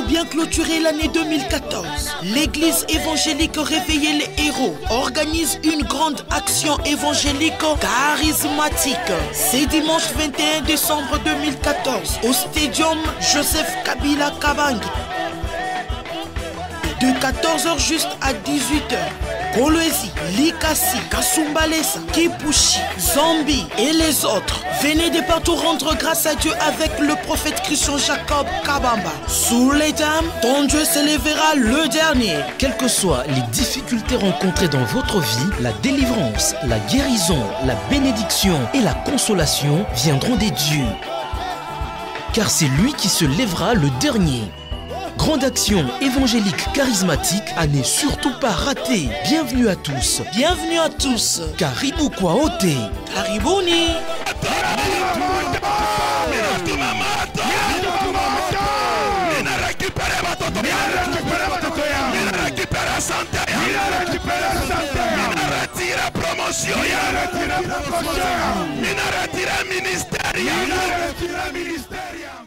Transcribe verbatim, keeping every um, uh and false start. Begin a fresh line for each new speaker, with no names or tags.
bien clôturer l'année deux mille quatorze, l'église évangélique Réveiller les héros organise une grande action évangélique charismatique. C'est dimanche vingt et un décembre deux mille quatorze au Stadium Joseph Kabila Kabangi. De quatorze heures juste à dix-huit heures. Kolwezi, Likasi, Kasumbalesa, Kipushi, Zambi et les autres. Venez de partout rendre grâce à Dieu avec le prophète Christian Jacob Kabamba. Sous les dames, ton Dieu s'élèvera le dernier.
Quelles que soient les difficultés rencontrées dans votre vie, la délivrance, la guérison, la bénédiction et la consolation viendront des dieux. Car c'est lui qui se lèvera le dernier. Grande action évangélique charismatique à ne surtout pas rater. Bienvenue à tous.
Bienvenue à tous.
Karibu kwa ote.
Karibuni.
Promotion.